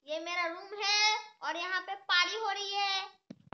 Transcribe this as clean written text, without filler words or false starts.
ये मेरा रूम है और यहाँ पे पारी हो